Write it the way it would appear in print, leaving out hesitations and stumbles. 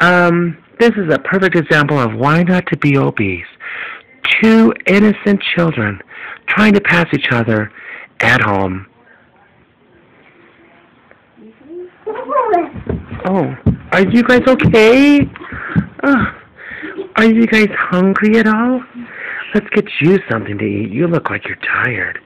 This is a perfect example of why not to be obese. Two innocent children trying to pass each other at home. Oh, are you guys okay? Are you guys hungry at all? Let's get you something to eat. You look like you're tired.